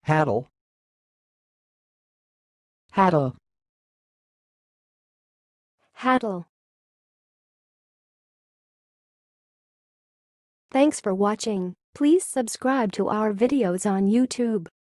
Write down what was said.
hatel, hatel, hatel. Thanks for watching. Please subscribe to our videos on YouTube.